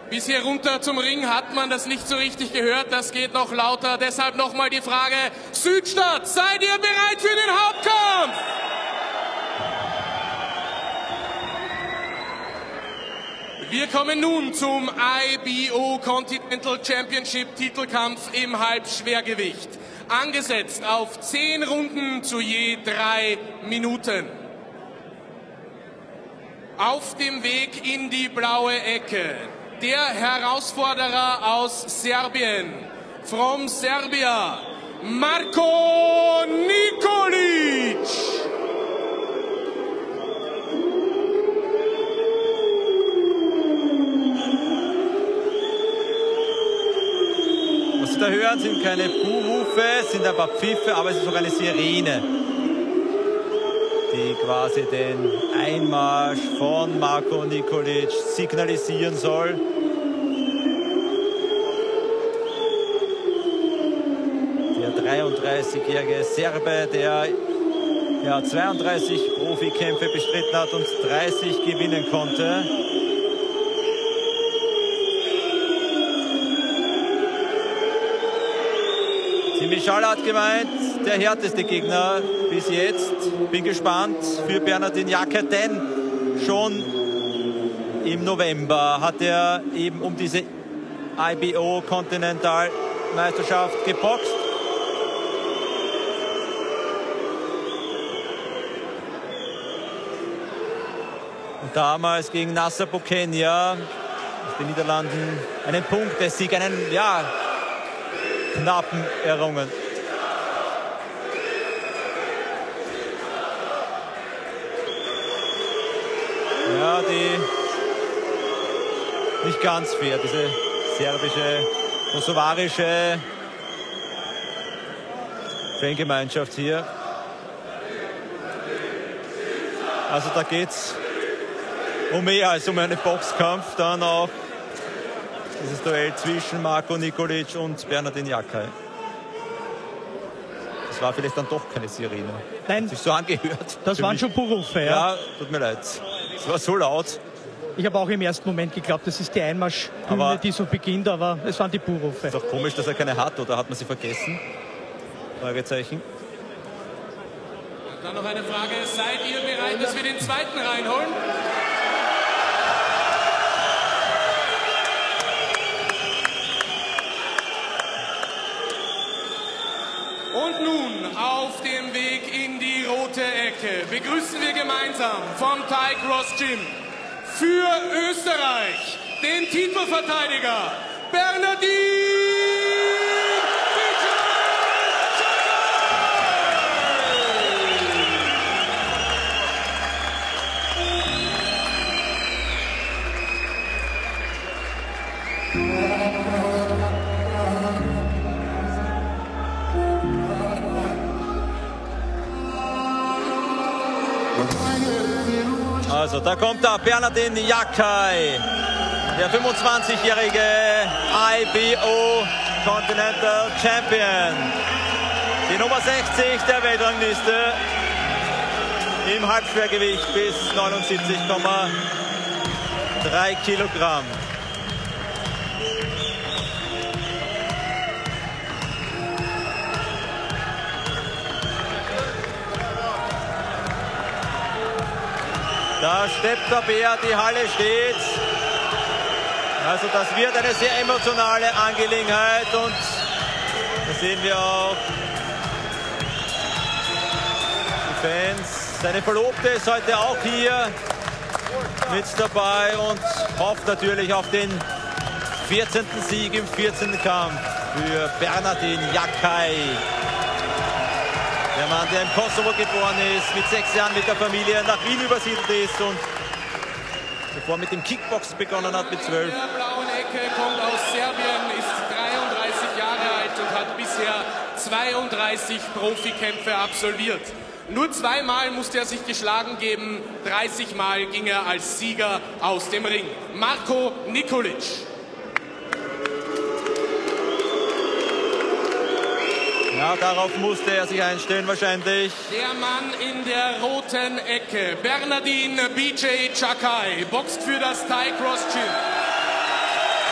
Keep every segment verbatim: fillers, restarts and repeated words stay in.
Bis hier runter zum Ring hat man das nicht so richtig gehört. Das geht noch lauter. Deshalb nochmal die Frage: Südstadt, seid ihr bereit für den Hauptkampf? Wir kommen nun zum I B O Continental Championship Titelkampf im Halbschwergewicht. Angesetzt auf zehn Runden zu je drei Minuten. Auf dem Weg in die blaue Ecke der Herausforderer aus Serbien. From Serbia, Marko Nikolic. Was Sie da hören, sind keine Buhrufe, sind ein paar Pfiffe, aber es ist auch eine Sirene, die quasi den Einmarsch von Marko Nikolic signalisieren soll. Der dreiunddreißigjährige Serbe, der ja, zweiunddreißig Profikämpfe bestritten hat und dreißig gewinnen konnte. Michal hat gemeint, der härteste Gegner bis jetzt. Bin gespannt für Bernardin Jacker, denn schon im November hat er eben um diese I B O Continental Meisterschaft geboxt. Und damals gegen Nasser Bokenia aus den Niederlanden einen Punktesieg, einen, ja, knappen errungen. Ja, die nicht ganz fair, diese serbische, kosovarische Fangemeinschaft hier. Also da geht's um mehr als um einen Boxkampf, dann auch dieses Duell zwischen Marko Nikolic und Bernardin Jacker. Das war vielleicht dann doch keine Sirene. Nein. Hat sich so angehört. Das waren schon Buhrufe, ja. Ja, tut mir leid. Es war so laut. Ich habe auch im ersten Moment geglaubt, das ist die Einmarschhymne, die so beginnt, aber es waren die Buhrufe. Ist auch komisch, dass er keine hat, oder hat man sie vergessen? Fragezeichen. Dann noch eine Frage: Seid ihr bereit, dass wir den zweiten reinholen? Und nun auf dem Weg in die rote Ecke begrüßen wir gemeinsam vom Thai Cross Gym für Österreich den Titelverteidiger Bernardin Also, da kommt der Bernardin Jacker, der fünfundzwanzigjährige I B O Continental Champion. Die Nummer sechzig der Weltrangliste im Halbschwergewicht bis neunundsiebzig Komma drei Kilogramm. Da steppt der Bär, die Halle steht. Also das wird eine sehr emotionale Angelegenheit und da sehen wir auch die Fans. Seine Verlobte ist heute auch hier mit dabei und hofft natürlich auf den vierzehnten Sieg im vierzehnten Kampf für Bernardin Jacker. Der Mann, der im Kosovo geboren ist, mit sechs Jahren mit der Familie nach Wien übersiedelt ist und bevor mit dem Kickboxen begonnen hat mit zwölf. In der blauen Ecke kommt aus Serbien, ist dreiunddreißig Jahre alt und hat bisher zweiunddreißig Profikämpfe absolviert. Nur zweimal musste er sich geschlagen geben, dreißig Mal ging er als Sieger aus dem Ring. Marko Nikolic. Ja, darauf musste er sich einstellen wahrscheinlich. Der Mann in der roten Ecke, Bernardin B J Jacker, boxt für das Thai Cross Gym.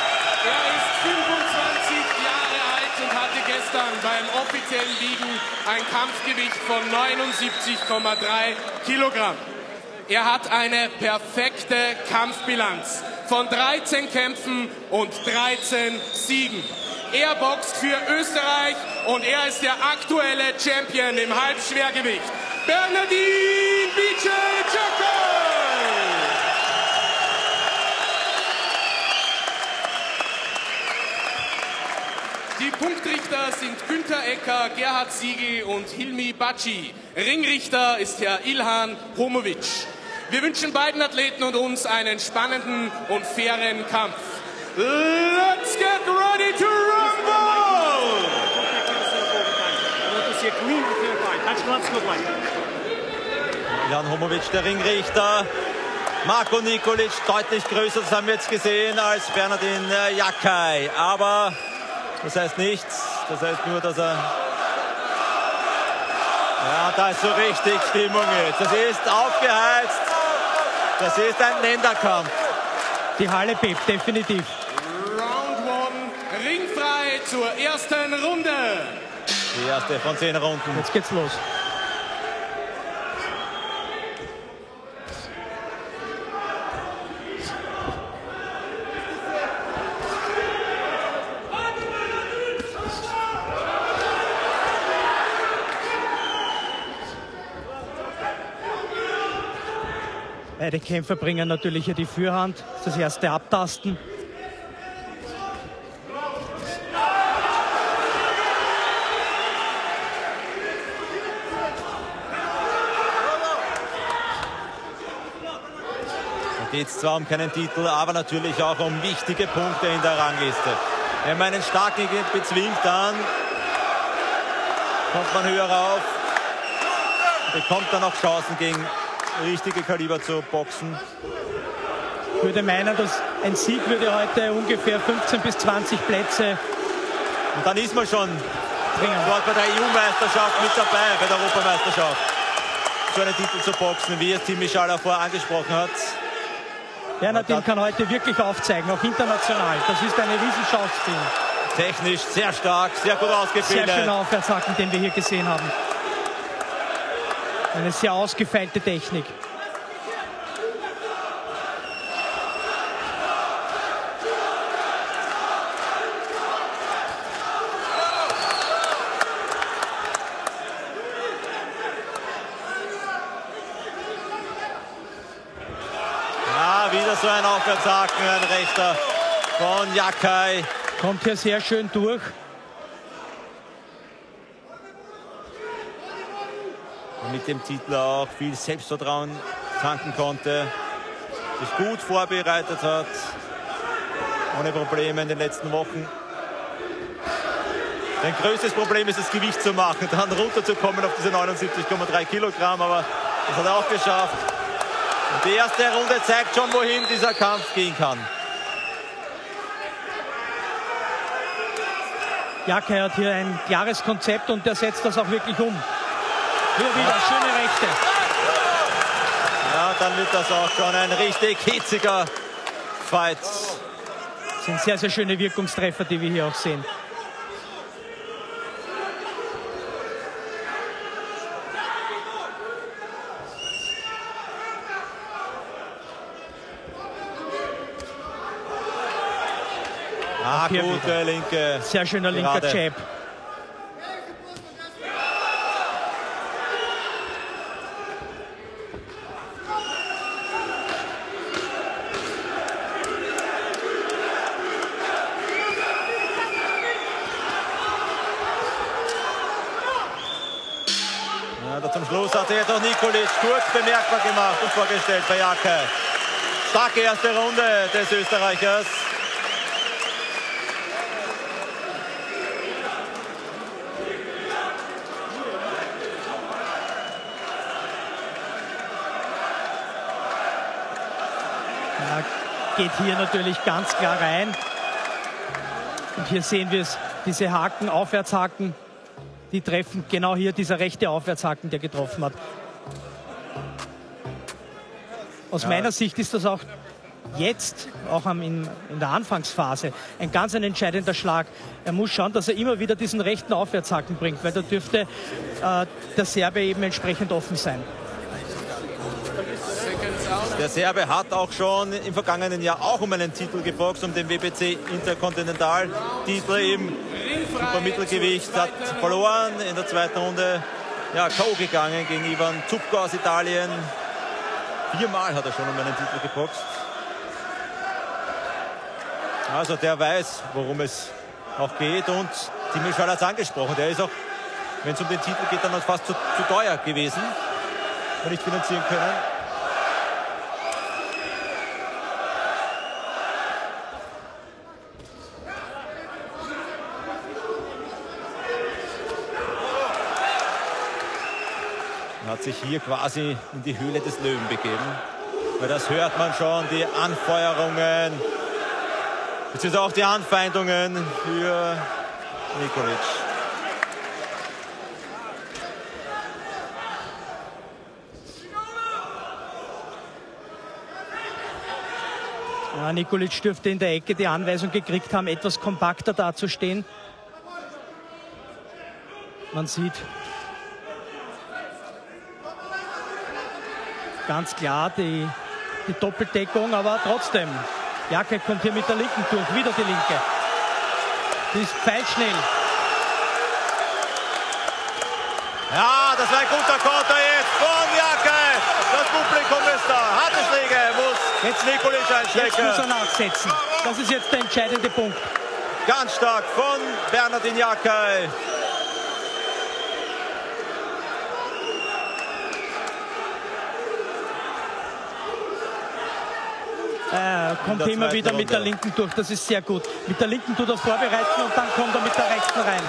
Er ist fünfundzwanzig Jahre alt und hatte gestern beim offiziellen Wiegen ein Kampfgewicht von neunundsiebzig Komma drei Kilogramm. Er hat eine perfekte Kampfbilanz von dreizehn Kämpfen und dreizehn Siegen. Er boxt für Österreich und er ist der aktuelle Champion im Halbschwergewicht. Bernardin Bickel-Jackal! Die Punktrichter sind Günther Ecker, Gerhard Siegel und Hilmi Bacci. Ringrichter ist Herr Ilhan Homovic. Wir wünschen beiden Athleten und uns einen spannenden und fairen Kampf. Let's get ready to rumble! Jan Homovic, der Ringrichter. Marko Nikolic, deutlich größer, das haben wir jetzt gesehen, als Bernardin Jackal. Aber das heißt nichts, das heißt nur, dass er... Ja, da ist so richtig Stimmung jetzt. Das ist aufgeheizt. Das ist ein Länderkampf. Die Halle bebt, definitiv. Round one, ringfrei zur ersten Runde. Die erste von zehn Runden. Jetzt geht's los. Beide Kämpfer bringen natürlich hier die Führhand. Das erste Abtasten. Da geht es zwar um keinen Titel, aber natürlich auch um wichtige Punkte in der Rangliste. Wenn man einen starken bezwingt, dann kommt man höher auf, bekommt dann auch Chancen gegen richtige Kaliber zu boxen. Ich würde meinen, dass ein Sieg würde heute ungefähr fünfzehn bis zwanzig Plätze. Und dann ist man schon bringen. dort bei der E U-Meisterschaft mit dabei, bei der Europameisterschaft. So einen Titel zu boxen, wie es Tim Michala vorher angesprochen hat. Bernardin kann heute wirklich aufzeigen, auch international. Das ist eine Riesenchance für ihn. Technisch sehr stark, sehr gut ausgebildet. Sehr schöner Aufwärtshaken, den wir hier gesehen haben. Eine sehr ausgefeilte Technik. Ja, wieder so ein Aufwärtshaken, ein rechter von Jackal. Kommt hier sehr schön durch. Mit dem Titel auch viel Selbstvertrauen tanken konnte, sich gut vorbereitet hat, ohne Probleme in den letzten Wochen. Sein größtes Problem ist, das Gewicht zu machen, dann runterzukommen auf diese neunundsiebzig Komma drei Kilogramm, aber das hat er auch geschafft. Und die erste Runde zeigt schon, wohin dieser Kampf gehen kann. Jackal hat hier ein klares Konzept und der setzt das auch wirklich um. Hier wieder schöne Rechte. Ja, dann wird das auch schon ein richtig hitziger Fight. Das sind sehr, sehr schöne Wirkungstreffer, die wir hier auch sehen. Ah, gute linke. Sehr schöner linker Gerade. Jab. Ja, zum Schluss hat sich jetzt auch Nikolic kurz bemerkbar gemacht und vorgestellt bei Jackal. Starke erste Runde des Österreichers. Ja, geht hier natürlich ganz klar rein. Und hier sehen wir es, diese Haken, Aufwärtshaken, die treffen genau hier dieser rechte Aufwärtshaken, der getroffen hat. Aus ja. meiner Sicht ist das auch jetzt, auch am, in, in der Anfangsphase, ein ganz ein entscheidender Schlag. Er muss schauen, dass er immer wieder diesen rechten Aufwärtshaken bringt, weil da dürfte äh, der Serbe eben entsprechend offen sein. Der Serbe hat auch schon im vergangenen Jahr auch um einen Titel geboxt, um den W B C Interkontinentaltitel im Supermittelgewicht, hat verloren in der zweiten Runde, ja, K O gegangen gegen Ivan Zupko aus Italien. Viermal hat er schon um einen Titel geboxt. Also der weiß, worum es auch geht, und Timo Schall hat es angesprochen. Der ist auch, wenn es um den Titel geht, dann fast zu, zu teuer gewesen und nicht finanzieren können. Hat sich hier quasi in die Höhle des Löwen begeben. Weil das hört man schon, die Anfeuerungen, beziehungsweise auch die Anfeindungen für Nikolic. Ja, Nikolic dürfte in der Ecke die Anweisung gekriegt haben, etwas kompakter dazustehen. Man sieht ganz klar die, die Doppeldeckung, aber trotzdem. Jacke kommt hier mit der linken durch, wieder die linke. Die ist pfeilschnell. Ja, das war ein guter Konter jetzt von Jacke. Das Publikum ist da. Harte Schläge muss jetzt Nikolic einstecken. Jetzt muss er nachsetzen. Das ist jetzt der entscheidende Punkt. Ganz stark von Bernardin Jacke. Er kommt immer wieder mit der linken durch, das ist sehr gut. Mit der linken tut er vorbereiten und dann kommt er mit der rechten rein.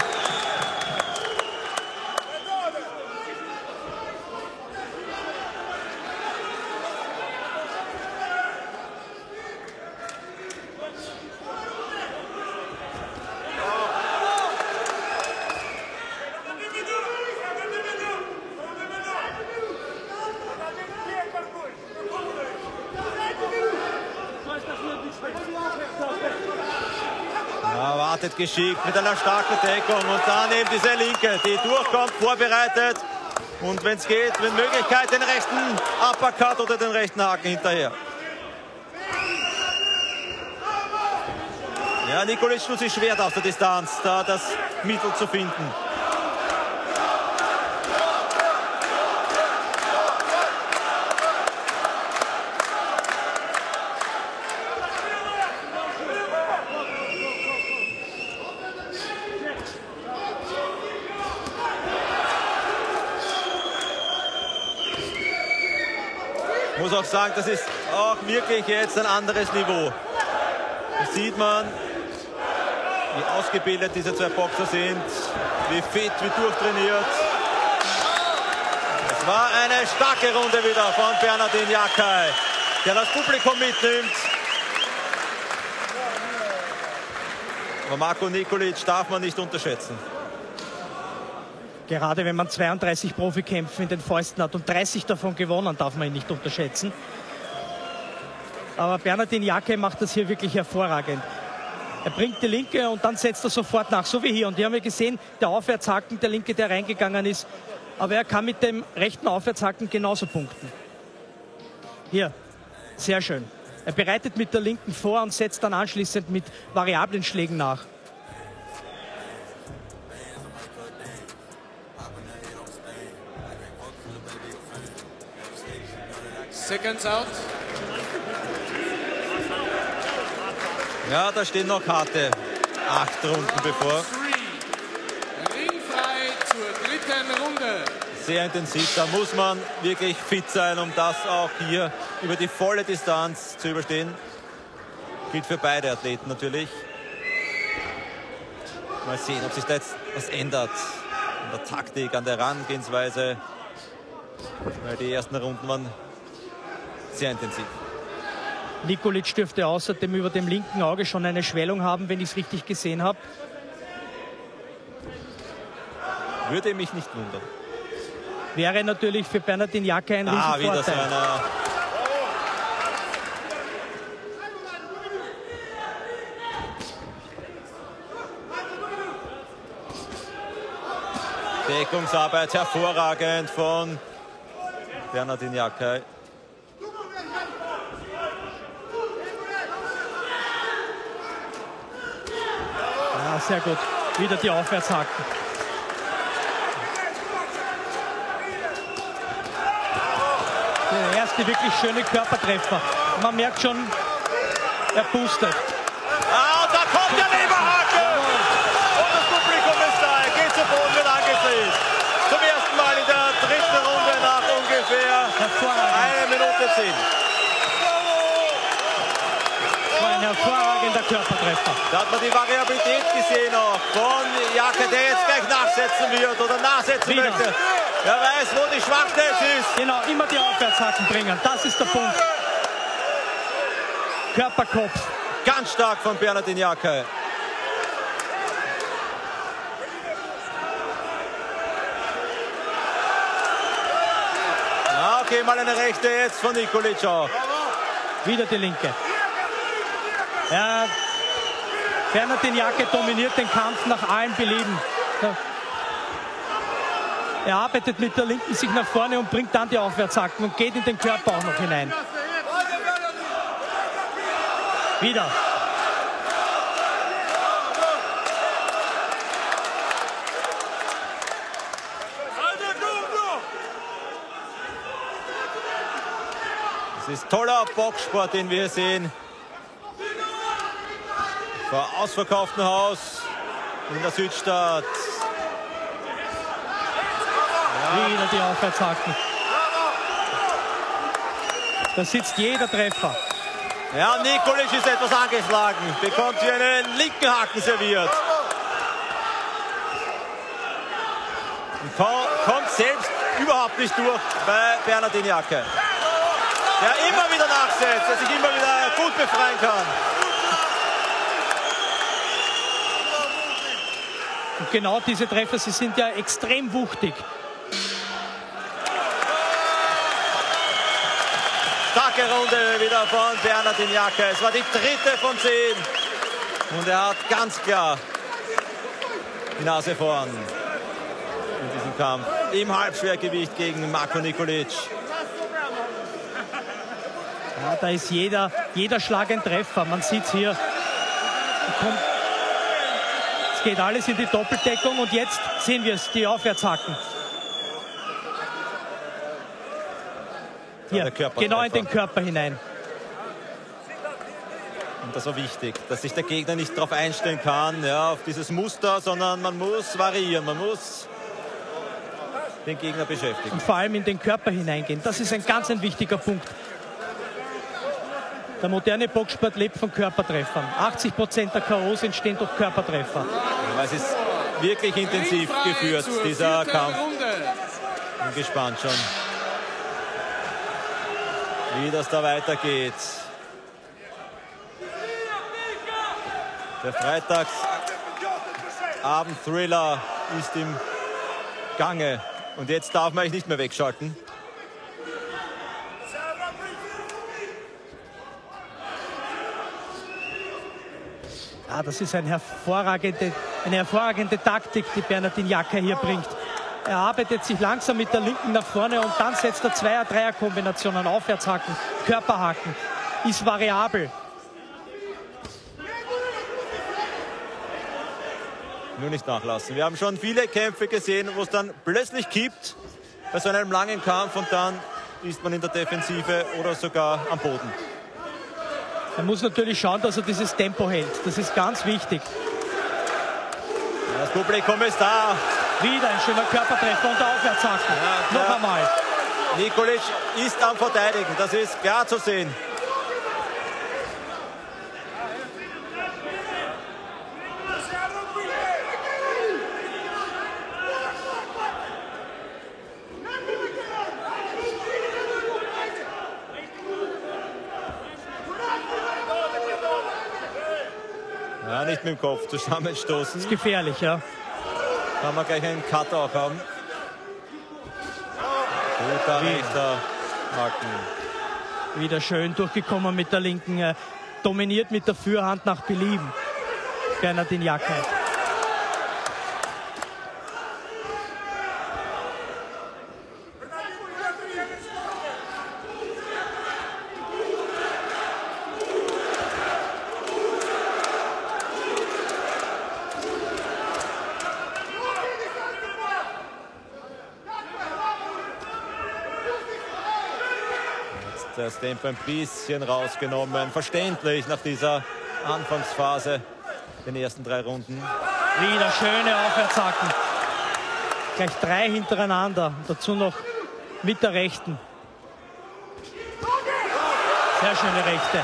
Ja, wartet geschickt mit einer starken Deckung und dann eben diese linke, die durchkommt, vorbereitet. Und wenn es geht, mit Möglichkeit den rechten Uppercut oder den rechten Haken hinterher. Ja, Nikolic tut sich schwer aus der Distanz, da das Mittel zu finden. Ich muss auch sagen, das ist auch wirklich jetzt ein anderes Niveau. Das sieht man, wie ausgebildet diese zwei Boxer sind, wie fit, wie durchtrainiert. Es war eine starke Runde wieder von Bernardin Jacke, der das Publikum mitnimmt. Aber Marko Nikolic darf man nicht unterschätzen. Gerade wenn man zweiunddreißig Profikämpfe in den Fäusten hat und dreißig davon gewonnen, darf man ihn nicht unterschätzen. Aber Bernardin Jacke macht das hier wirklich hervorragend. Er bringt die linke und dann setzt er sofort nach, so wie hier. Und hier haben wir gesehen, der Aufwärtshaken, der linke, der reingegangen ist. Aber er kann mit dem rechten Aufwärtshaken genauso punkten. Hier, sehr schön. Er bereitet mit der linken vor und setzt dann anschließend mit variablen Schlägen nach. Seconds out. Ja, da stehen noch harte acht Runden bevor. Ringfrei zur dritten Runde. Sehr intensiv, da muss man wirklich fit sein, um das auch hier über die volle Distanz zu überstehen. Gilt für beide Athleten natürlich. Mal sehen, ob sich da jetzt was ändert an der Taktik, an der Herangehensweise. Weil die ersten Runden waren sehr intensiv. Nikolic dürfte außerdem über dem linken Auge schon eine Schwellung haben, wenn ich es richtig gesehen habe. Würde mich nicht wundern. Wäre natürlich für Bernardin Jacke ein ah, Riesenvorteil. Wieder so eine Deckungsarbeit hervorragend von Bernardin Jackay. Ja, sehr gut. Wieder die Aufwärtshaken. Der erste wirklich schöne Körpertreffer. Man merkt schon, er boostet. Ah, und da kommt der Leberhaken! Und das Publikum ist da, er geht zu Boden, wird angefressen. Zum ersten Mal in der dritten Runde nach ungefähr einer Minute zehn. Das war ein hervorragender Körpertreffer. Da hat man die Variabilität gesehen auch von Jackay, der jetzt gleich nachsetzen wird oder nachsetzen Wieder. möchte. Wer weiß, wo die Schwachstelle ist. Genau, immer die Aufwärtshaken bringen. Das ist der Punkt. Körperkopf. Ganz stark von Bernardin Jackay. Ja, okay, mal eine rechte jetzt von Nikolic auch. Wieder die linke. Ja, Bernardin Jackay dominiert den Kampf nach allen Belieben. Er arbeitet mit der linken sich nach vorne und bringt dann die Aufwärtshaken und geht in den Körper auch noch hinein. Wieder. Das ist toller Boxsport, den wir hier sehen. Vor ausverkauftem Haus in der Südstadt. Ja. Wieder die Aufwärtshaken. Da sitzt jeder Treffer. Ja, Nikolic ist etwas angeschlagen. Bekommt hier einen linken Haken serviert. Und kommt selbst überhaupt nicht durch bei Bernardin Jackay. Der immer wieder nachsetzt, der sich immer wieder gut befreien kann. Und genau diese Treffer, sie sind ja extrem wuchtig. Starke Runde wieder von Bernardin Jackay. Es war die dritte von zehn. Und er hat ganz klar die Nase vorn in diesem Kampf. Im Halbschwergewicht gegen Marko Nikolic. Ja, da ist jeder, jeder Schlag ein Treffer. Man sieht es hier. Kommt, es geht alles in die Doppeldeckung und jetzt sehen wir es, die Aufwärtshaken. Hier, genau in den Körper hinein. Und das war wichtig, dass sich der Gegner nicht darauf einstellen kann, ja, auf dieses Muster, sondern man muss variieren, man muss den Gegner beschäftigen. Und vor allem in den Körper hineingehen. Das ist ein ganz ein wichtiger Punkt. Der moderne Boxsport lebt von Körpertreffern. achtzig Prozent der K Os entstehen durch Körpertreffer. Ja, es ist wirklich intensiv geführt, dieser Kampf. Bin gespannt schon, wie das da weitergeht. Der Freitagsabend-Thriller ist im Gange. Und jetzt darf man eigentlich nicht mehr wegschalten. Ja, das ist eine hervorragende, eine hervorragende Taktik, die Bernardin Jackay hier bringt. Er arbeitet sich langsam mit der linken nach vorne und dann setzt er Zweier-Dreier-Kombinationen, Aufwärtshaken, Körperhaken, ist variabel. Nur nicht nachlassen. Wir haben schon viele Kämpfe gesehen, wo es dann plötzlich kippt bei so einem langen Kampf und dann ist man in der Defensive oder sogar am Boden. Er muss natürlich schauen, dass er dieses Tempo hält. Das ist ganz wichtig. Das Publikum ist da. Wieder ein schöner Körpertreffer und der Aufwärtshaken. Ja, noch einmal. Nikolic ist am Verteidigen. Das ist klar zu sehen. Ja, nicht mit dem Kopf zusammenstoßen. Das ist gefährlich, ja. Kann man gleich einen Cut auch haben. Guter rechter Haken. Wieder schön durchgekommen mit der linken. Äh, dominiert mit der Fürhand nach Belieben. Bernardin Jackay. das Tempo ein bisschen rausgenommen. Verständlich nach dieser Anfangsphase, den ersten drei Runden. Wieder schöne Aufwärtshaken. Gleich drei hintereinander. Dazu noch mit der rechten. Sehr schöne Rechte.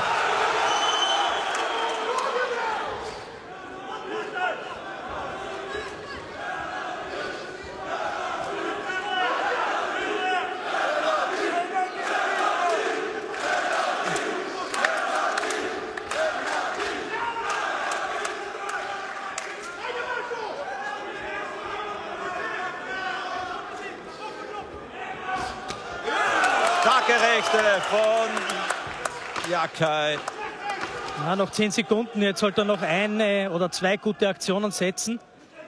Starke Rechte von Jackaj. Ja, noch zehn Sekunden. Jetzt sollte er noch eine oder zwei gute Aktionen setzen.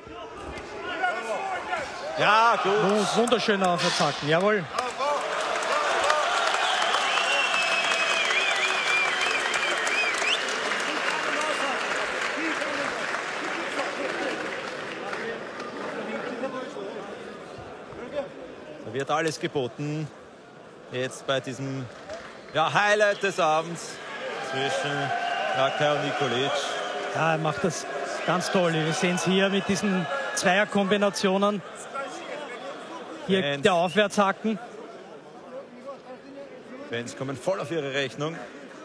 Ja, gut. Oh, wunderschöne Aufwärtshaken, jawohl. Da wird alles geboten. Jetzt bei diesem ja, Highlight des Abends zwischen Jackaj und Nikolic. Ja, er macht das ganz toll. Wir sehen es hier mit diesen Zweierkombinationen. Hier Fans. der Aufwärtshaken. Fans kommen voll auf ihre Rechnung.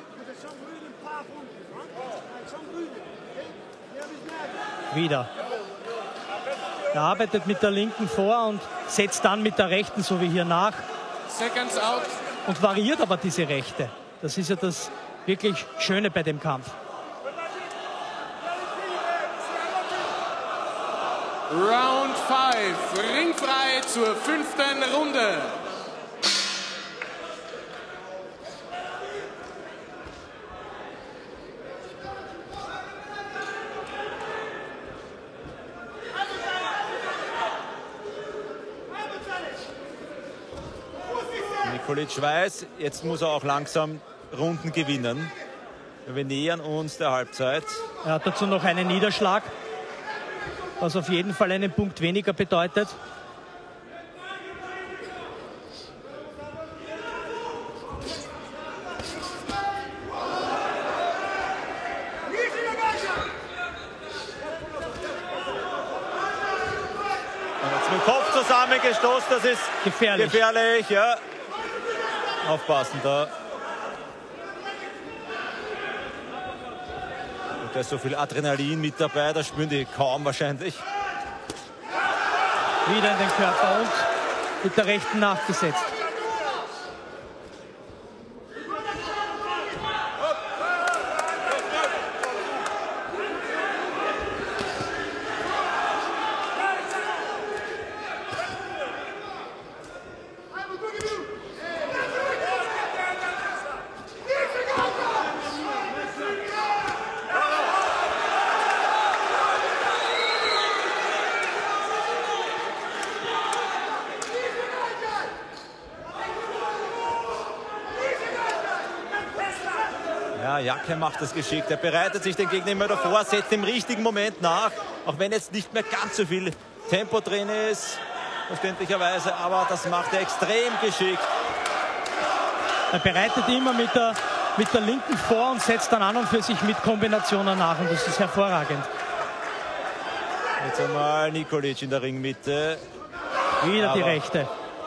Wieder. Er arbeitet mit der linken vor und setzt dann mit der rechten, so wie hier nach. Seconds out. Und variiert aber diese Rechte. Das ist ja das wirklich Schöne bei dem Kampf. Round fünf, ringfrei zur fünften Runde. Nikolic weiß, jetzt muss er auch langsam Runden gewinnen. Wir nähern uns der Halbzeit. Er hat dazu noch einen Niederschlag, was auf jeden Fall einen Punkt weniger bedeutet. Und jetzt mit dem Kopf zusammengestoßen, das ist Gefährlich. gefährlich, ja. Aufpassen da. Und da ist so viel Adrenalin mit dabei, das spüren die kaum wahrscheinlich. Wieder in den Körper und mit der rechten nachgesetzt. Ja, Jackaj macht das geschickt. Er bereitet sich den Gegner immer davor, setzt im richtigen Moment nach. Auch wenn jetzt nicht mehr ganz so viel Tempo drin ist, verständlicherweise. Aber das macht er extrem geschickt. Er bereitet immer mit der, mit der linken vor und setzt dann an und für sich mit Kombinationen nach. Und das ist hervorragend. Jetzt einmal Nikolic in der Ringmitte. Wieder Aber die rechte.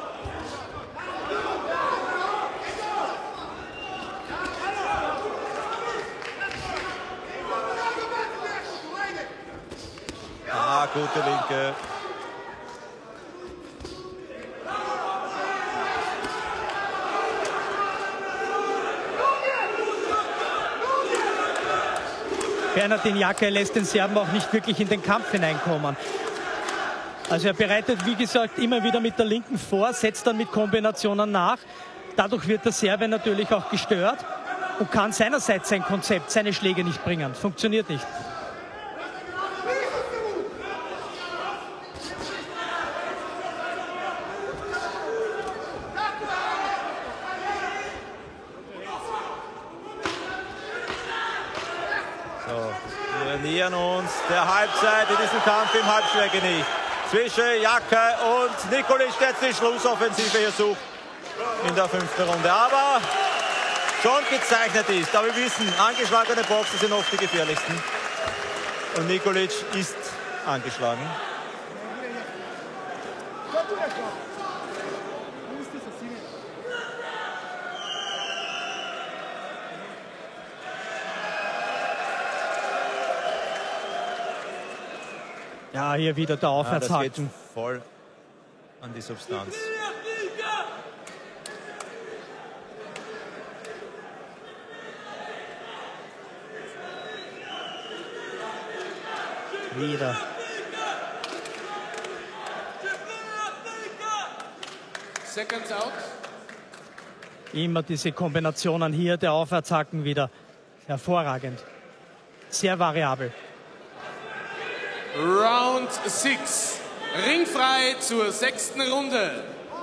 Ah, gute Linke. Bernardin Jackaj lässt den Serben auch nicht wirklich in den Kampf hineinkommen. Also er bereitet, wie gesagt, immer wieder mit der linken vor, setzt dann mit Kombinationen nach. Dadurch wird der Serbe natürlich auch gestört und kann seinerseits sein Konzept, seine Schläge nicht bringen. Funktioniert nicht. So, wir nähern uns der Halbzeit in diesem Kampf im Halbschwergewicht zwischen Jackaj und Nikolic, der jetzt die Schlussoffensive hier sucht in der fünften Runde. Aber schon gezeichnet ist. Aber wir wissen, angeschlagene Boxer sind oft die gefährlichsten. Und Nikolic ist angeschlagen. Ja, hier wieder der Aufwärtshaken. Ja, das geht voll an die Substanz. Wieder. Seconds out. Immer diese Kombinationen hier, der Aufwärtshaken wieder. Hervorragend. Sehr variabel. Round six. Ringfrei zur sechsten Runde.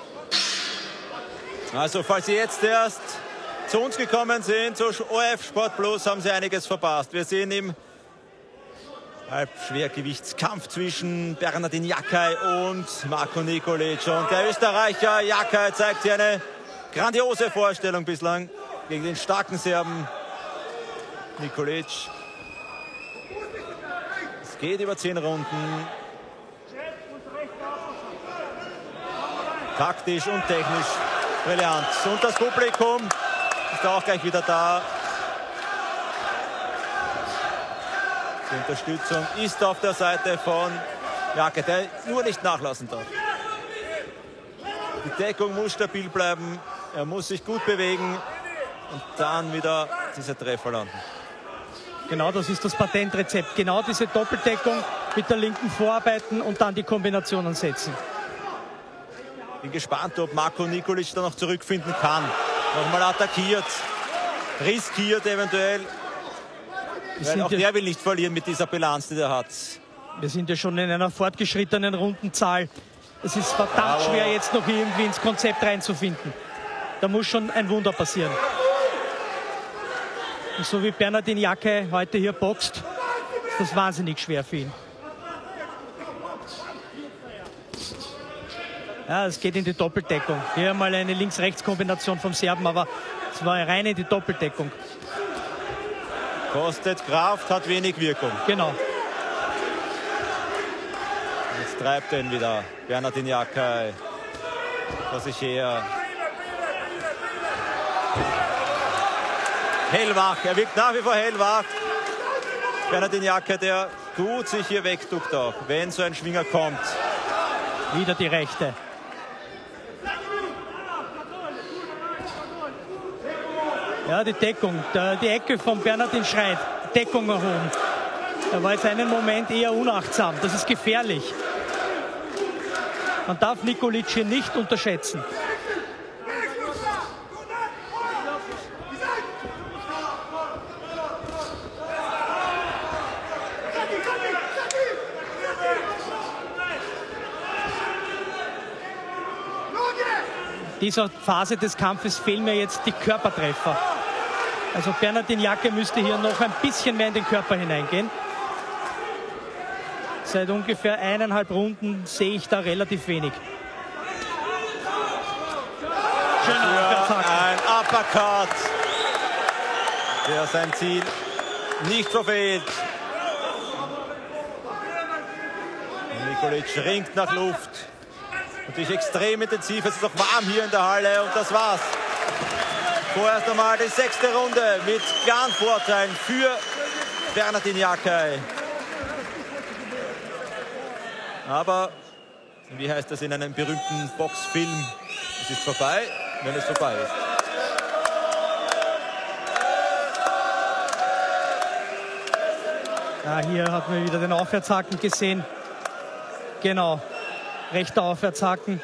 Also, falls Sie jetzt erst zu uns gekommen sind, zu O R F Sport Plus, haben Sie einiges verpasst. Wir sehen im Halbschwergewichtskampf zwischen Bernardin Jackay und Marko Nikolic. Und der Österreicher Jackay zeigt hier eine grandiose Vorstellung bislang gegen den starken Serben Nikolic. Es geht über zehn Runden. Taktisch und technisch brillant. Und das Publikum ist auch gleich wieder da. Die Unterstützung ist auf der Seite von Jackay, der nur nicht nachlassen darf. Die Deckung muss stabil bleiben. Er muss sich gut bewegen und dann wieder dieser Treffer landen. Genau, das ist das Patentrezept. Genau diese Doppeldeckung mit der linken vorarbeiten und dann die Kombinationen setzen. Bin gespannt, ob Marko Nikolic da noch zurückfinden kann. Nochmal attackiert, riskiert eventuell. Weil auch der will nicht verlieren mit dieser Bilanz, die er hat. Wir sind ja schon in einer fortgeschrittenen Rundenzahl. Es ist verdammt Aber schwer, jetzt noch irgendwie ins Konzept reinzufinden. Da muss schon ein Wunder passieren. Und so wie Bernardin Jackay heute hier boxt, ist das wahnsinnig schwer für ihn. Ja, es geht in die Doppeldeckung. Hier mal eine Links-Rechts-Kombination vom Serben, aber es war rein in die Doppeldeckung. Kostet Kraft, hat wenig Wirkung. Genau. Jetzt treibt er ihn wieder. Bernardin Jackay vor sich her. Hellwach, er wirkt nach wie vor hellwach. Bernardin Jackay, der gut sich hier wegduckt auch, wenn so ein Schwinger kommt. Wieder die Rechte. Ja, die Deckung, die Ecke von Bernardin schreit. Deckung erhoben. Er war jetzt einen Moment eher unachtsam. Das ist gefährlich. Man darf Nikolic hier nicht unterschätzen. In dieser Phase des Kampfes fehlen mir jetzt die Körpertreffer. Also Bernardin Jackay müsste hier noch ein bisschen mehr in den Körper hineingehen. Seit ungefähr eineinhalb Runden sehe ich da relativ wenig. Schöner ein Uppercut, der sein Ziel nicht verfehlt. Nikolic ringt nach Luft. Natürlich extrem intensiv, es ist auch warm hier in der Halle und das war's. Vorerst einmal die sechste Runde mit klaren Vorteilen für Bernardin Jackay. Aber, wie heißt das in einem berühmten Boxfilm, es ist vorbei, wenn es vorbei ist. Ja, hier hat man wieder den Aufwärtshaken gesehen. Genau, rechter Aufwärtshaken.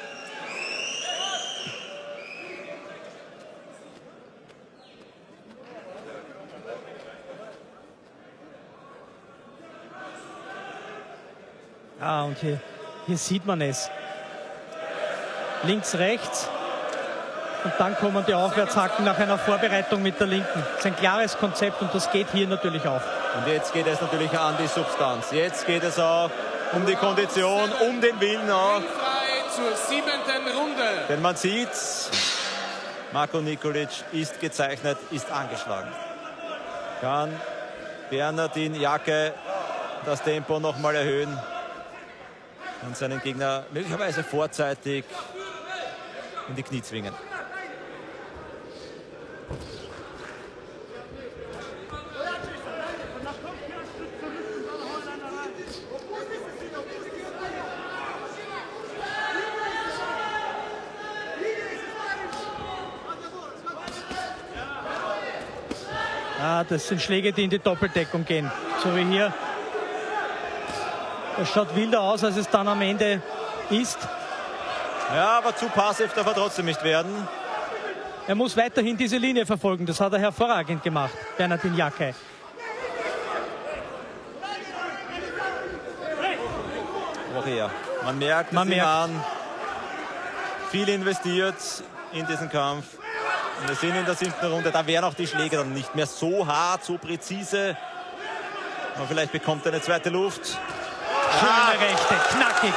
Ah, und hier, hier sieht man es. Links, rechts. Und dann kommen die Aufwärtshaken nach einer Vorbereitung mit der linken. Das ist ein klares Konzept und das geht hier natürlich auf. Und jetzt geht es natürlich an die Substanz. Jetzt geht es auch um die Kondition, um den Willen auch. Frei zur siebenten Runde. Denn man sieht, Marko Nikolic ist gezeichnet, ist angeschlagen. Kann Bernardin Jaque das Tempo noch mal erhöhen und seinen Gegner möglicherweise vorzeitig in die Knie zwingen. Ah, das sind Schläge, die in die Doppeldeckung gehen. So wie hier. Das schaut wilder aus, als es dann am Ende ist. Ja, aber zu passiv darf er trotzdem nicht werden. Er muss weiterhin diese Linie verfolgen. Das hat er hervorragend gemacht, Bernardin Jaque. Auch er. Man merkt, Man merkt. an, viel investiert in diesen Kampf. Wir sehen in der siebten Runde, da wären auch die Schläge dann nicht mehr so hart, so präzise. Und vielleicht bekommt er eine zweite Luft. Schöne ah. Rechte, knackig.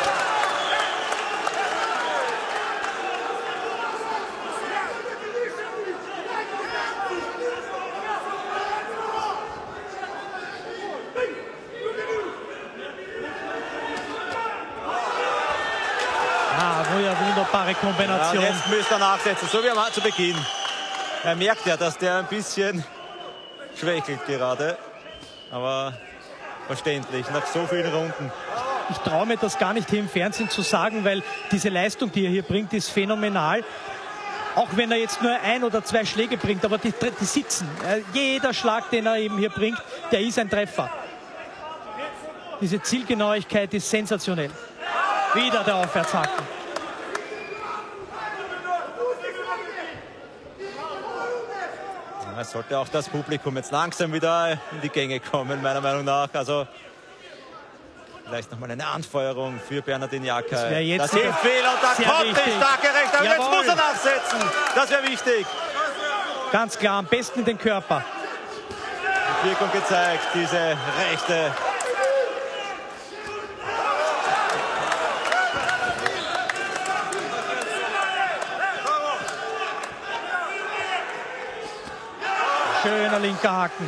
Ah, wunderbare Kombination. Ja, jetzt müsste er nachsetzen, so wie am zu Beginn. Er merkt ja, dass der ein bisschen schwächelt gerade. Aber verständlich, nach so vielen Runden. Ich traue mir das gar nicht hier im Fernsehen zu sagen, weil diese Leistung, die er hier bringt, ist phänomenal. Auch wenn er jetzt nur ein oder zwei Schläge bringt, aber die, die sitzen. Jeder Schlag, den er eben hier bringt, der ist ein Treffer. Diese Zielgenauigkeit ist sensationell. Wieder der Aufwärtshaken. Ja, sollte auch das Publikum jetzt langsam wieder in die Gänge kommen, meiner Meinung nach. Also vielleicht nochmal eine Anfeuerung für Bernardin Jaque. Das wäre jetzt das hilft viel und da kommt wichtig. die starke Rechte. Aber Jawohl. Jetzt muss er nachsetzen. Das wäre wichtig. Ganz klar, am besten in den Körper. Die Wirkung gezeigt, diese Rechte. Schöner linker Haken.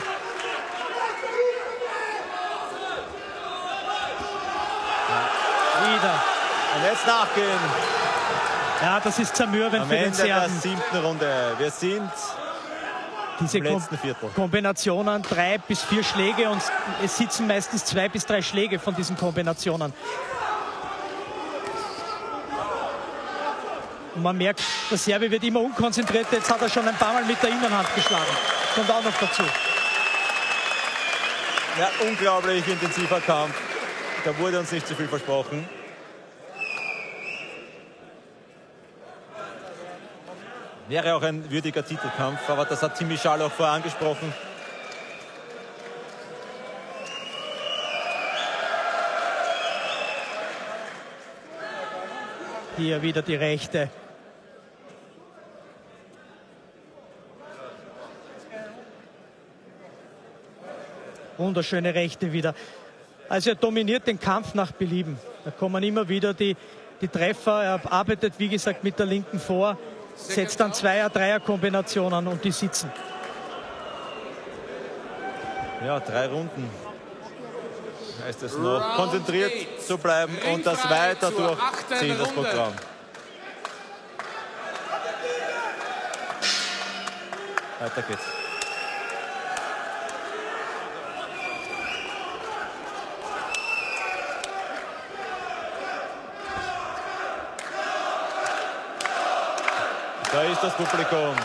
Wieder. Und jetzt nachgehen. Ja, das ist zermürbend Am für den Ende der Serben. siebten Runde. Wir sind Diese im letzten Viertel. Kombinationen, drei bis vier Schläge und es sitzen meistens zwei bis drei Schläge von diesen Kombinationen. Und man merkt, der Serbe wird immer unkonzentrierter. Jetzt hat er schon ein paar Mal mit der Innenhand geschlagen. Kommt auch noch dazu. Ja, unglaublich intensiver Kampf. Da wurde uns nicht zu viel versprochen. Wäre auch ein würdiger Titelkampf, aber das hat Timmy Schall auch vorher angesprochen. Hier wieder die Rechte. Wunderschöne Rechte wieder. Also er dominiert den Kampf nach Belieben. Da kommen immer wieder die, die Treffer. Er arbeitet, wie gesagt, mit der linken vor, setzt dann Zweier-, Dreier-Kombinationen und die sitzen. Ja, drei Runden. Heißt es noch, konzentriert zu bleiben und das weiter durchziehen, das Programm. Weiter geht's. Da ist das Publikum.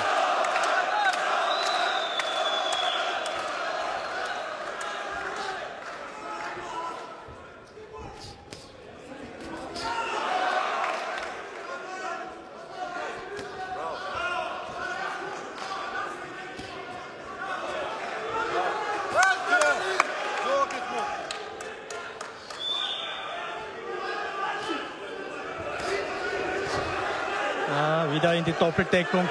Wieder in die Doppeldeckung.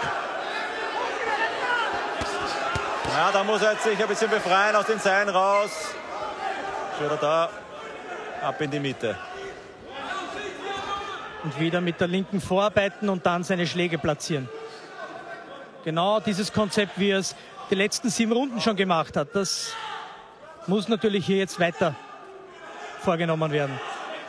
Ja, da muss er jetzt sich ein bisschen befreien, aus den Seilen raus. Oder da, ab in die Mitte. Und wieder mit der linken vorarbeiten und dann seine Schläge platzieren. Genau dieses Konzept, wie er es die letzten sieben Runden schon gemacht hat. Das muss natürlich hier jetzt weiter vorgenommen werden.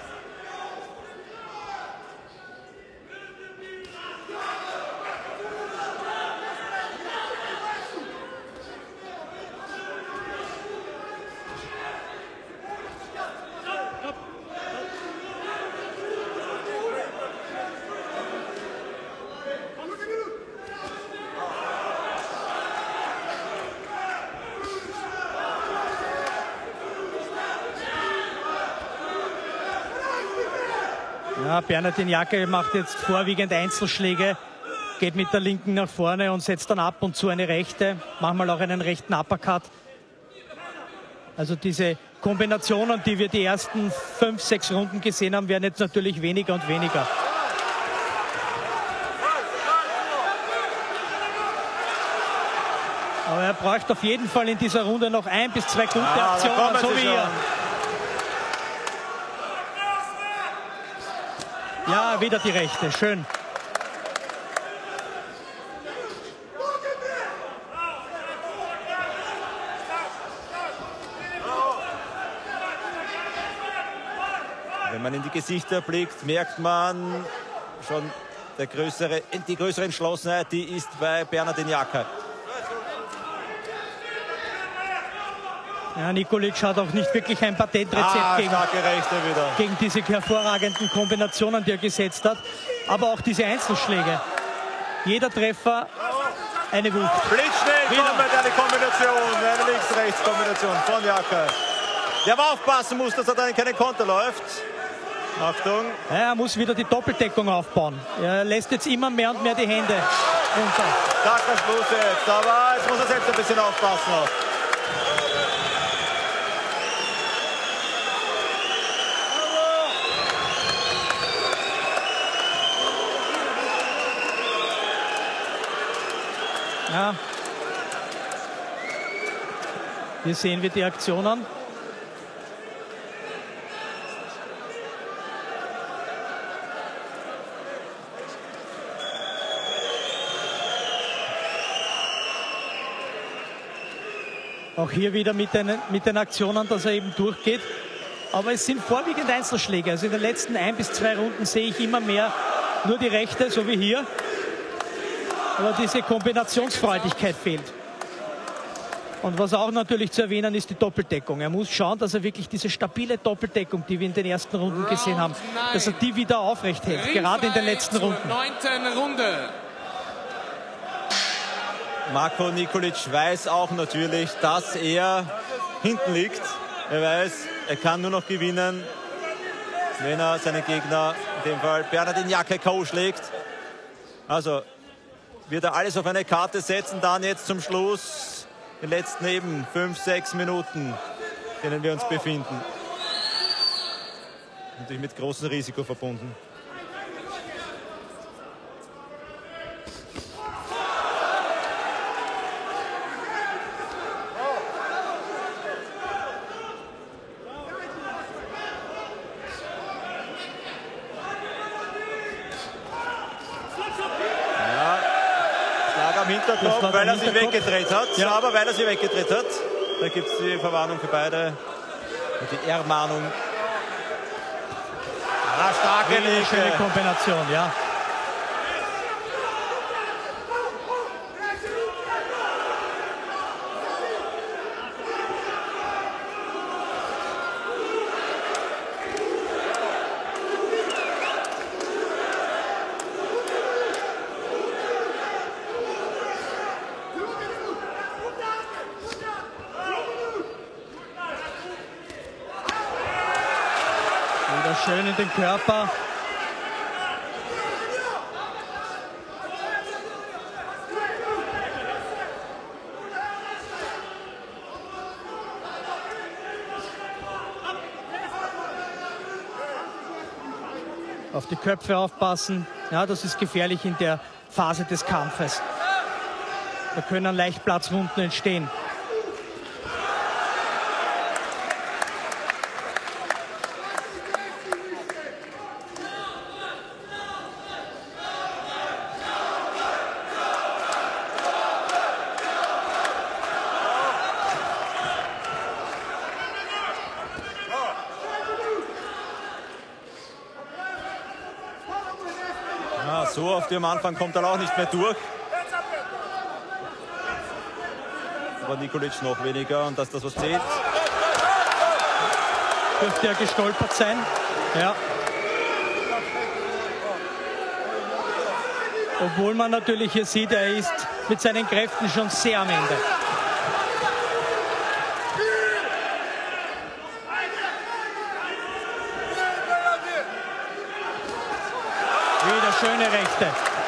Ja, Bernardin Jacker macht jetzt vorwiegend Einzelschläge, geht mit der linken nach vorne und setzt dann ab und zu eine rechte, manchmal auch einen rechten Uppercut. Also diese Kombinationen, die wir die ersten fünf, sechs Runden gesehen haben, werden jetzt natürlich weniger und weniger. Aber er braucht auf jeden Fall in dieser Runde noch ein bis zwei gute ah, Aktionen, so wie hier. Ja, wieder die rechte, schön. Wenn man in die Gesichter blickt, merkt man schon der größere, die größere Entschlossenheit, die ist bei Bernardin Jacker. Ja, Nikolic hat auch nicht wirklich ein Patentrezept ah, gegen, wieder. gegen diese hervorragenden Kombinationen, die er gesetzt hat. Aber auch diese Einzelschläge. Jeder Treffer eine Wucht. Blitzschnell kommt eine Kombination, eine Links-Rechts-Kombination von Jacker. Der aber aufpassen muss, dass er dann in keinen Konter läuft. Achtung. Ja, er muss wieder die Doppeldeckung aufbauen. Er lässt jetzt immer mehr und mehr die Hände runter. Starker Schluss jetzt, aber jetzt muss er selbst ein bisschen aufpassen. Auch. Ja. Hier sehen wir die Aktionen. Auch hier wieder mit den, mit den Aktionen, dass er eben durchgeht. Aber es sind vorwiegend Einzelschläge. Also in den letzten ein bis zwei Runden sehe ich immer mehr nur die rechte, so wie hier. Aber diese Kombinationsfreudigkeit fehlt. Und was auch natürlich zu erwähnen ist, die Doppeldeckung. Er muss schauen, dass er wirklich diese stabile Doppeldeckung, die wir in den ersten Runden gesehen haben, dass er die wieder aufrecht hält, gerade in den letzten Runden. Neunten Runde. Marko Nikolic weiß auch natürlich, dass er hinten liegt. Er weiß, er kann nur noch gewinnen, wenn er seinen Gegner, in dem Fall Bernardin Jacker, K O schlägt. Also wird er alles auf eine Karte setzen, dann jetzt zum Schluss, die letzten eben fünf, sechs Minuten, in denen wir uns befinden. Natürlich mit großem Risiko verbunden. Hinterkopf, weil er sich weggedreht hat. Ja, aber weil er sich weggedreht hat. Da gibt es die Verwarnung für beide. Und die Ermahnung. Ah, starke Eine schöne Kombination, ja. Schön in den Körper. Auf die Köpfe aufpassen. Ja, das ist gefährlich in der Phase des Kampfes. Da können leicht Platzwunden entstehen. So oft wie am Anfang kommt er auch nicht mehr durch. Aber Nikolic noch weniger und dass das was zählt. Dürfte ja gestolpert sein. Ja. Obwohl man natürlich hier sieht, er ist mit seinen Kräften schon sehr am Ende. Wieder schöne Rechte.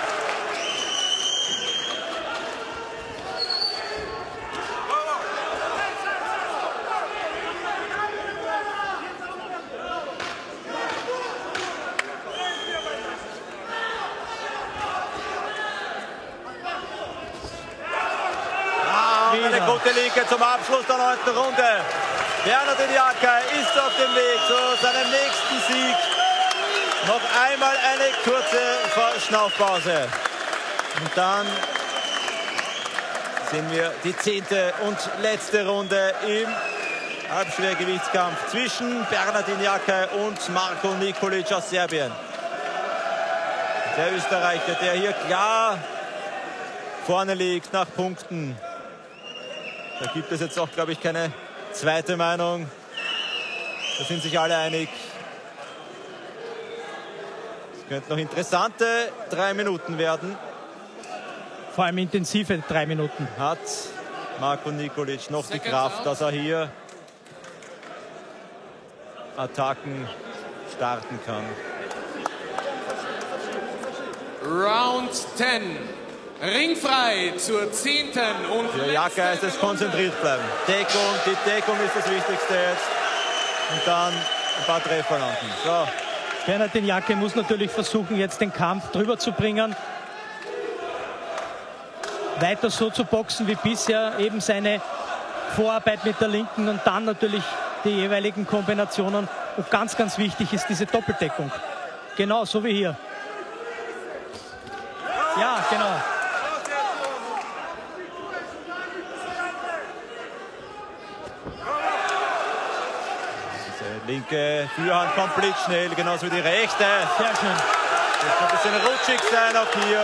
Eine gute Liga zum Abschluss der neunten Runde. Bernardin Jackay ist auf dem Weg zu seinem nächsten Sieg. Noch einmal eine kurze Verschnaufpause. Und dann sehen wir die zehnte und letzte Runde im Halbschwergewichtskampf zwischen Bernardin Jackay und Marko Nikolic aus Serbien. Der Österreicher, der hier klar vorne liegt nach Punkten. Da gibt es jetzt auch, glaube ich, keine zweite Meinung. Da sind sich alle einig. Es könnten noch interessante drei Minuten werden. Vor allem intensive drei Minuten. Hat Marko Nikolic noch die Kraft, dass er hier Attacken starten kann. Round zehn. Ringfrei zur zehnten und für Jackay heißt es konzentriert bleiben. Deckung, die Deckung ist das Wichtigste jetzt. Und dann ein paar Treffer landen. So. Bernardin Jackay muss natürlich versuchen, jetzt den Kampf drüber zu bringen. Weiter so zu boxen wie bisher. Eben seine Vorarbeit mit der Linken und dann natürlich die jeweiligen Kombinationen. Und ganz, ganz wichtig ist diese Doppeldeckung. Genau, so wie hier. Ja, genau. Linke Führhand kommt blitzschnell, genauso wie die rechte. Sehr schön. Das wird ein bisschen rutschig sein auch hier.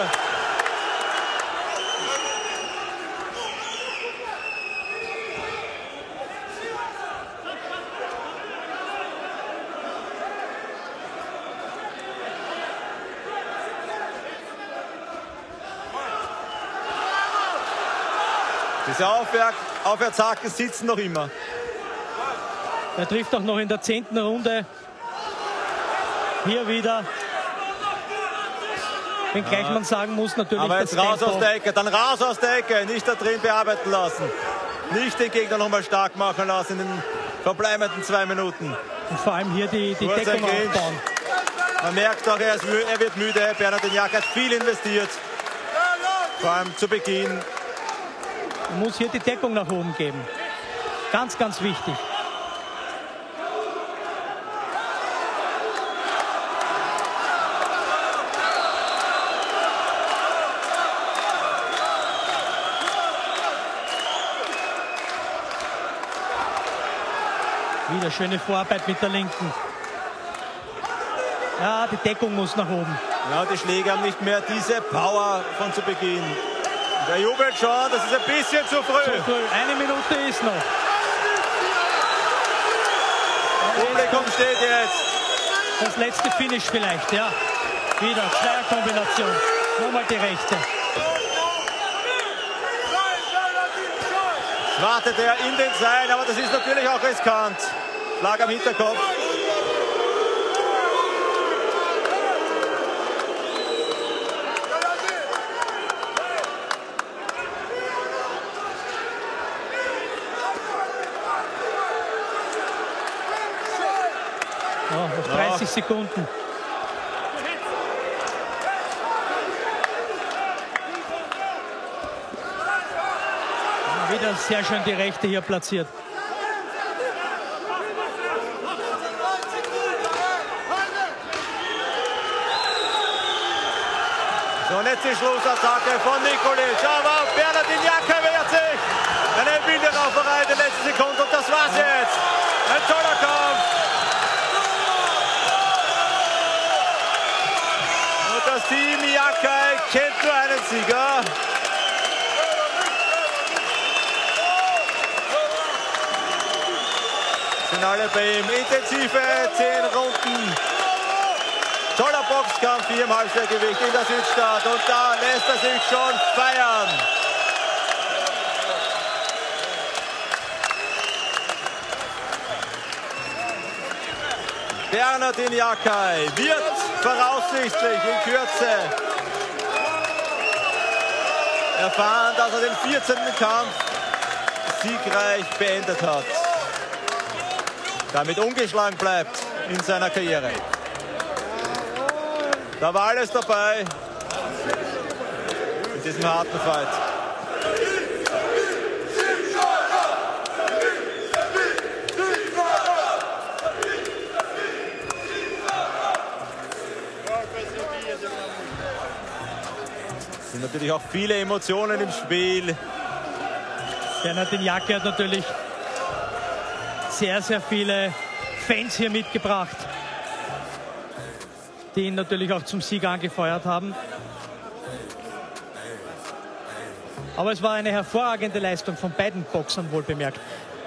Diese Aufwärts Aufwärtshaken sitzen noch immer. Er trifft auch noch in der zehnten Runde. Hier wieder. Wenngleich ja. man sagen muss, natürlich. Aber jetzt raus Tempo. aus der Ecke, dann raus aus der Ecke. Nicht da drin bearbeiten lassen. Nicht den Gegner nochmal stark machen lassen in den verbleibenden zwei Minuten. Und vor allem hier die, die Deckung aufbauen. Man merkt auch, er, ist, er wird müde. Bernardin Jackay hat viel investiert. Vor allem zu Beginn. Man muss hier die Deckung nach oben geben. Ganz, ganz wichtig. Wieder schöne Vorarbeit mit der Linken. Ja, die Deckung muss nach oben. Ja, die Schläge haben nicht mehr diese Power von zu Beginn. Der jubelt schon, das ist ein bisschen zu früh. Zu früh. Eine Minute ist noch. Publikum steht jetzt. Das letzte Finish vielleicht, ja. Wieder Zweierkombination. Nochmal die rechte. Wartet er in den Seilen, aber das ist natürlich auch riskant. Schlag am Hinterkopf. Oh, noch dreißig Sekunden. Wieder sehr schön die Rechte hier platziert. So, und jetzt die Schlussattacke von Nikolic. Aber Bernardin Jackay wehrt sich. Eine wilde Rauferei in der letzten Sekunde. Und das war's jetzt. Ein toller Kampf. Und das Team Jackay Sind alle bei ihm. Intensive zehn Runden. Toller Boxkampf hier im Halbschwergewicht in der Südstadt. Und da lässt er sich schon feiern. Bernardin Jackay wird voraussichtlich in Kürze erfahren, dass er den vierzehnten Kampf siegreich beendet hat. Damit ungeschlagen bleibt in seiner Karriere. Da war alles dabei in diesem harten Fight. Es sind natürlich auch viele Emotionen im Spiel. Bernardin Jackay hat natürlich sehr, sehr viele Fans hier mitgebracht, die ihn natürlich auch zum Sieg angefeuert haben. Aber es war eine hervorragende Leistung von beiden Boxern, wohl bemerkt.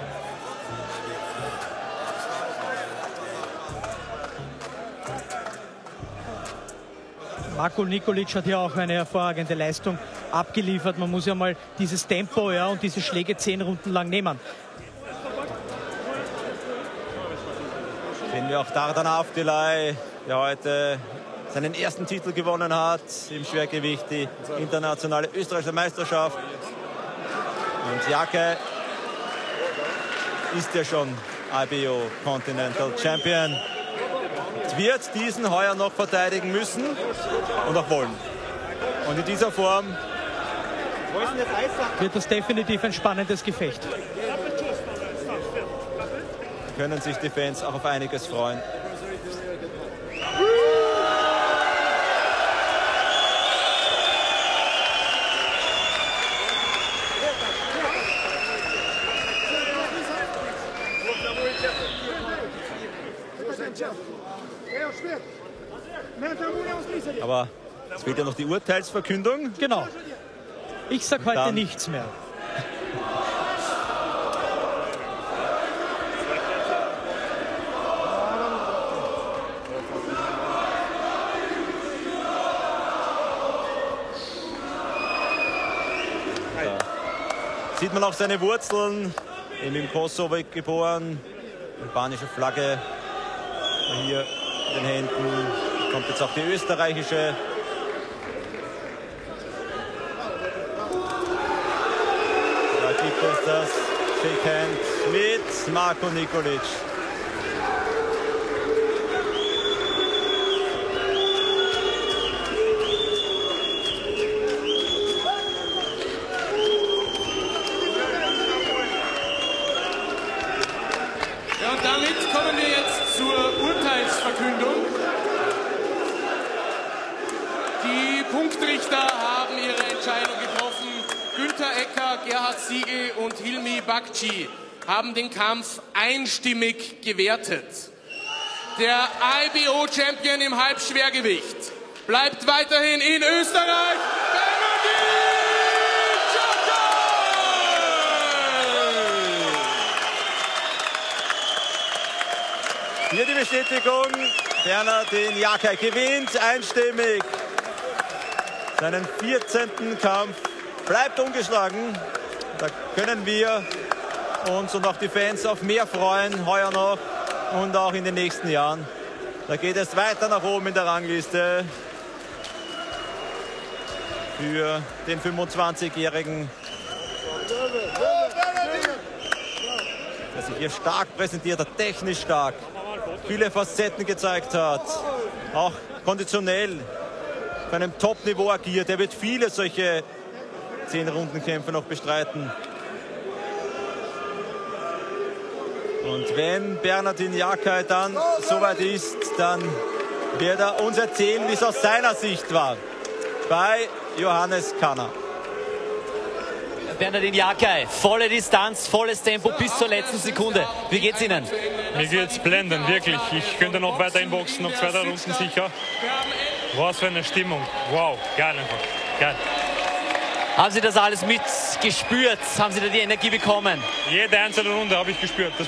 Marko Nikolic hat hier auch eine hervorragende Leistung abgeliefert. Man muss ja mal dieses Tempo, ja, und diese Schläge zehn Runden lang nehmen. Sehen wir auch Dardan Avdilay, der heute seinen ersten Titel gewonnen hat im Schwergewicht, die internationale österreichische Meisterschaft. Und Jackay ist ja schon I B O Continental Champion. Und wird diesen heuer noch verteidigen müssen und auch wollen. Und in dieser Form wird das definitiv ein spannendes Gefecht. Können sich die Fans auch auf einiges freuen. Aber es fehlt ja noch die Urteilsverkündung. Genau. Ich sag heute Dann nichts mehr. Da sieht man auch seine Wurzeln, eben im Kosovo geboren, albanische Flagge hier in den Händen. Kommt jetzt auch die österreichische. Da gibt es das Shake Hand mit Marko Nikolic. Ja, und damit kommen wir jetzt zur Urteilsverkündung. Die Punktrichter haben ihre Entscheidung getroffen. Günther Ecker, Gerhard Siegel und Hilmi Bakci haben den Kampf einstimmig gewertet. Der I B O-Champion im Halbschwergewicht bleibt weiterhin in Österreich. Bernardin Hier die Bestätigung. Bernardin Jackay gewinnt einstimmig seinen vierzehnten Kampf. Bleibt ungeschlagen. Da können wir uns und auch die Fans auf mehr freuen, heuer noch und auch in den nächsten Jahren. Da geht es weiter nach oben in der Rangliste für den fünfundzwanzigjährigen, der sich hier stark präsentiert hat, technisch stark, viele Facetten gezeigt hat, auch konditionell auf einem Top-Niveau agiert. Er wird viele solche zehn-Runden-Kämpfe noch bestreiten. Und wenn Bernardin Jackay dann soweit ist, dann wird er uns erzählen, wie es aus seiner Sicht war bei Johannes Kanner. Bernardin Jackay, volle Distanz, volles Tempo bis zur letzten Sekunde. Wie geht's Ihnen? Mir geht's blendend, wirklich. Ich könnte noch weiter inboxen, noch zwei, drei Runden sicher. Was für eine Stimmung. Wow, geil einfach. Geil. Haben Sie das alles mitgespürt? Haben Sie da die Energie bekommen? Jede einzelne Runde habe ich gespürt. Das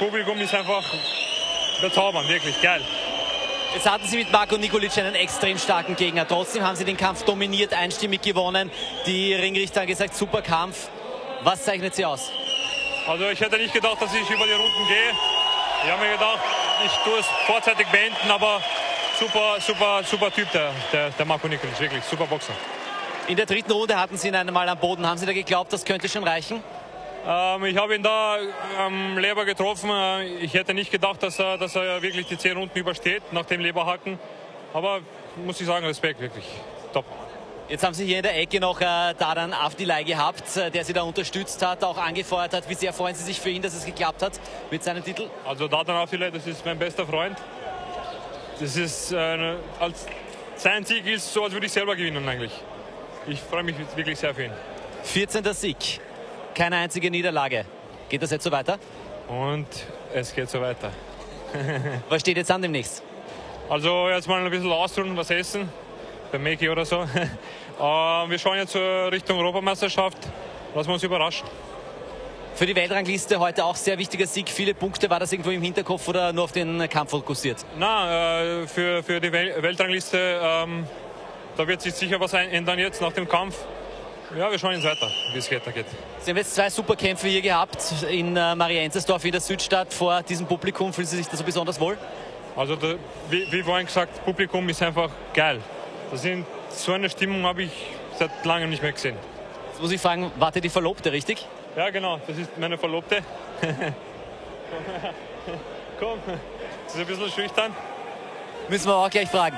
Publikum ist einfach bezaubernd, wirklich geil. Jetzt hatten Sie mit Marko Nikolic einen extrem starken Gegner. Trotzdem haben Sie den Kampf dominiert, einstimmig gewonnen. Die Ringrichter haben gesagt, super Kampf. Was zeichnet Sie aus? Also ich hätte nicht gedacht, dass ich über die Runden gehe. Ich habe mir gedacht, ich tue es vorzeitig beenden, aber super, super, super Typ, der, der, der Marko Nikolic, wirklich super Boxer. In der dritten Runde hatten Sie ihn einmal am Boden. Haben Sie da geglaubt, das könnte schon reichen? Ähm, ich habe ihn da am Leber getroffen. Ich hätte nicht gedacht, dass er, dass er wirklich die zehn Runden übersteht nach dem Leberhaken. Aber muss ich sagen, Respekt, wirklich top. Jetzt haben Sie hier in der Ecke noch äh, Dadan Avdilai gehabt, äh, der Sie da unterstützt hat, auch angefeuert hat. Wie sehr freuen Sie sich für ihn, dass es geklappt hat mit seinem Titel? Also Dadan Avdilai, das ist mein bester Freund. Das ist, äh, als sein Sieg ist so, als würde ich selber gewinnen eigentlich. Ich freue mich wirklich sehr für ihn. vierzehnter Sieg, keine einzige Niederlage. Geht das jetzt so weiter? Und es geht so weiter. Was steht jetzt an demnächst? Also jetzt mal ein bisschen ausruhen, was essen, bei Meki oder so. Wir schauen jetzt Richtung Europameisterschaft, lassen wir uns überraschen. Für die Weltrangliste heute auch sehr wichtiger Sieg. Viele Punkte, war das irgendwo im Hinterkopf oder nur auf den Kampf fokussiert? Na, für, für die Weltrangliste, ähm, da wird sich sicher was ändern jetzt nach dem Kampf. Ja, wir schauen jetzt weiter, wie es weitergeht. Sie haben jetzt zwei Superkämpfe hier gehabt in äh, Marienzersdorf in der Südstadt. Vor diesem Publikum fühlen Sie sich da so besonders wohl? Also, da, wie, wie vorhin gesagt, Publikum ist einfach geil. Das sind, so eine Stimmung habe ich seit langem nicht mehr gesehen. Jetzt muss ich fragen, warte die Verlobte, richtig? Ja, genau, das ist meine Verlobte. Komm, das ist ein bisschen schüchtern. Müssen wir auch gleich fragen.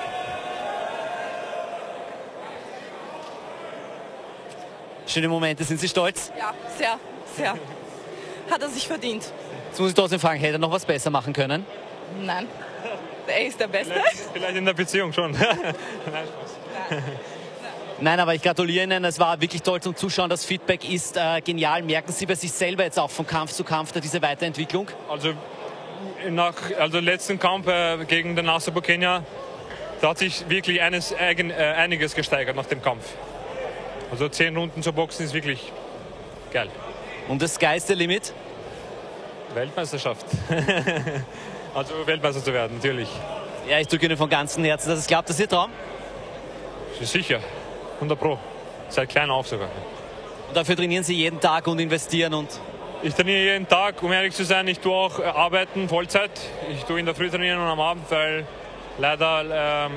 Schöne Momente, sind Sie stolz? Ja, sehr, sehr. Hat er sich verdient. Jetzt muss ich trotzdem fragen, hätte er noch was besser machen können? Nein, er ist der Beste. Vielleicht, vielleicht in der Beziehung schon. Nein, Spaß. Nein, aber ich gratuliere Ihnen. Es war wirklich toll zum Zuschauen. Das Feedback ist äh, genial. Merken Sie bei sich selber jetzt auch von Kampf zu Kampf da diese Weiterentwicklung? Also nach also letzten Kampf äh, gegen den Nasser Bukenya, da hat sich wirklich eines, eigen, äh, einiges gesteigert nach dem Kampf. Also zehn Runden zu boxen ist wirklich geil. Und das Sky ist der Limit? Weltmeisterschaft. Also Weltmeister zu werden, natürlich. Ja, ich drücke Ihnen von ganzem Herzen, dass es klappt. Das ist Ihr Traum? Sicher, hundert Pro. Seit klein auf sogar. Und dafür trainieren Sie jeden Tag und investieren und... Ich trainiere jeden Tag, um ehrlich zu sein. Ich tue auch arbeiten, Vollzeit. Ich tue in der Früh trainieren und am Abend, weil leider ähm,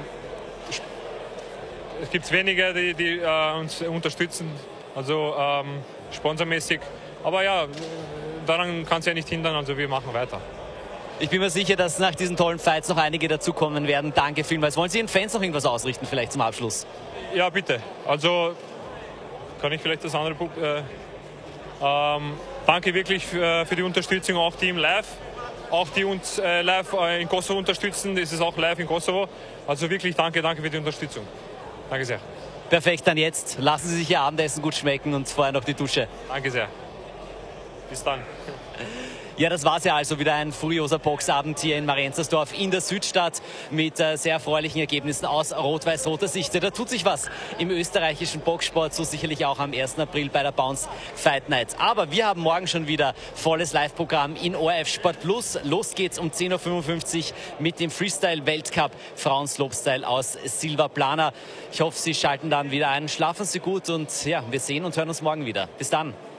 es gibt wenige, die, die äh, uns unterstützen, also ähm, sponsormäßig. Aber ja, daran kann es ja nicht hindern, also wir machen weiter. Ich bin mir sicher, dass nach diesen tollen Fights noch einige dazukommen werden. Danke vielmals. Wollen Sie Ihren Fans noch irgendwas ausrichten, vielleicht zum Abschluss? Ja, bitte. Also kann ich vielleicht das andere... Äh, ähm, danke wirklich für, für die Unterstützung, auch Team Live. Auch die uns äh, live äh, in Kosovo unterstützen, das ist auch live in Kosovo. Also wirklich danke, danke für die Unterstützung. Danke sehr. Perfekt, dann jetzt lassen Sie sich Ihr Abendessen gut schmecken und vorher noch die Dusche. Danke sehr. Bis dann. Ja, das war's ja also wieder ein furioser Boxabend hier in Marienzersdorf in der Südstadt mit äh, sehr erfreulichen Ergebnissen aus rot-weiß-roter Sicht. Da tut sich was im österreichischen Boxsport, so sicherlich auch am ersten April bei der Bounce Fight Night. Aber wir haben morgen schon wieder volles Live-Programm in O R F Sport Plus. Los geht's um zehn Uhr fünfundfünfzig mit dem Freestyle-Weltcup Frauen-Slopestyle aus Silvaplana. Ich hoffe, Sie schalten dann wieder ein. Schlafen Sie gut und ja, wir sehen und hören uns morgen wieder. Bis dann.